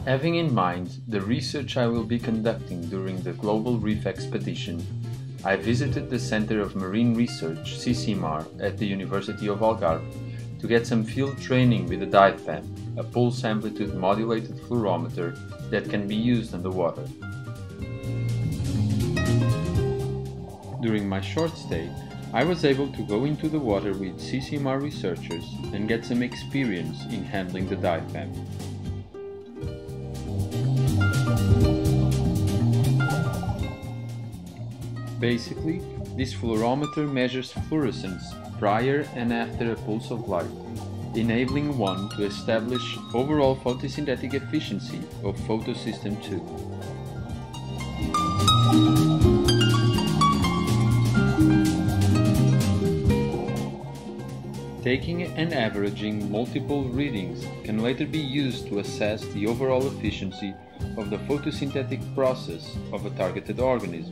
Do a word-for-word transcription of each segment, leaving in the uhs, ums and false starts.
Having in mind the research I will be conducting during the Global Reef Expedition, I visited the Center of Marine Research, C C M A R, at the University of Algarve to get some field training with the dive P A M, a pulse amplitude modulated fluorometer that can be used underwater. During my short stay, I was able to go into the water with C C M A R researchers and get some experience in handling the dive P A M. Basically, this fluorometer measures fluorescence prior and after a pulse of light, enabling one to establish overall photosynthetic efficiency of photosystem two. Taking and averaging multiple readings can later be used to assess the overall efficiency of the photosynthetic process of a targeted organism.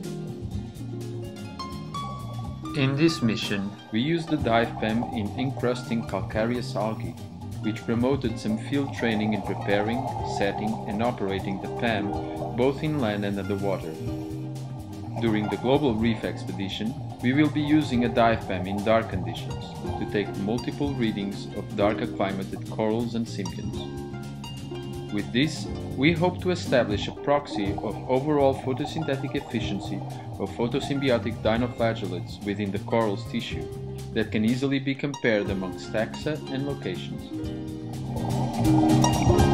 In this mission, we used the dive P A M in encrusting calcareous algae, which promoted some field training in preparing, setting and operating the P A M both in land and underwater. During the Global Reef Expedition, we will be using a dive P A M in dark conditions to take multiple readings of dark acclimated corals and simians. With this, we hope to establish a proxy of overall photosynthetic efficiency of photosymbiotic dinoflagellates within the coral's tissue that can easily be compared amongst taxa and locations.